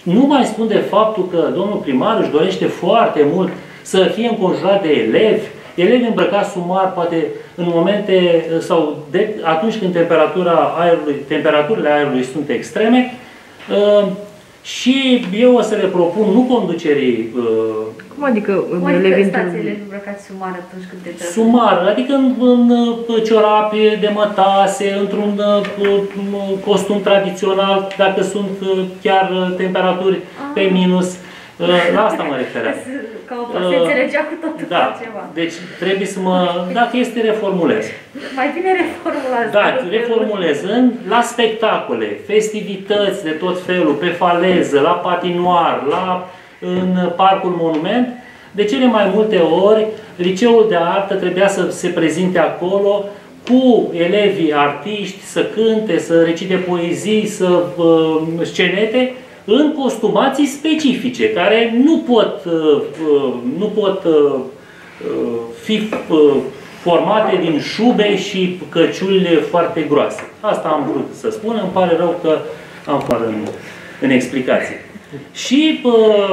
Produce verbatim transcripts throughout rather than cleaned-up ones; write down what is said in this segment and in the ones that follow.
Nu mai spun de faptul că domnul primar își dorește foarte mult să fie înconjurat de elevi, elevi îmbrăcați sumar, poate în momente sau de, atunci când temperatura aerului, temperaturile aerului sunt extreme. Uh, și eu o să le propun, nu conducerii... Uh, Cum adică Cum adică stați elevi îmbrăcați sumar atunci când temperatura? Sumar, adică în, în ciorapi de mătase, într-un uh, costum tradițional, dacă sunt uh, chiar temperaturi ah. pe minus. La asta mă refeream. Ca o se înțelegea cu totul da. ceva. Deci trebuie să mă... Dacă este, reformulez. Mai bine reformulați. Da, reformulez. În, la spectacole, festivități de tot felul, pe faleză, la patinoar, la, în Parcul Monument, de cele mai multe ori, Liceul de Artă trebuia să se prezinte acolo cu elevii artiști, să cânte, să recite poezii, să uh, scenete, în costumații specifice, care nu pot, nu pot fi formate din șube și căciuli foarte groase. Asta am vrut să spun, îmi pare rău că am fără în, în explicații. Și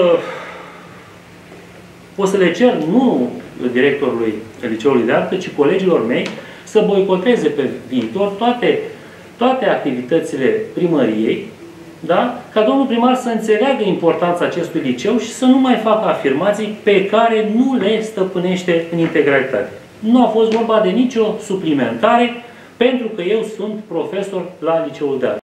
pot să le cer nu directorului Liceului de Artă, ci colegilor mei să boicoteze pe viitor toate, toate activitățile primăriei, da? Ca domnul primar să înțeleagă importanța acestui liceu și să nu mai facă afirmații pe care nu le stăpânește în integralitate. Nu a fost vorba de nicio suplimentare, pentru că eu sunt profesor la Liceul de Artă.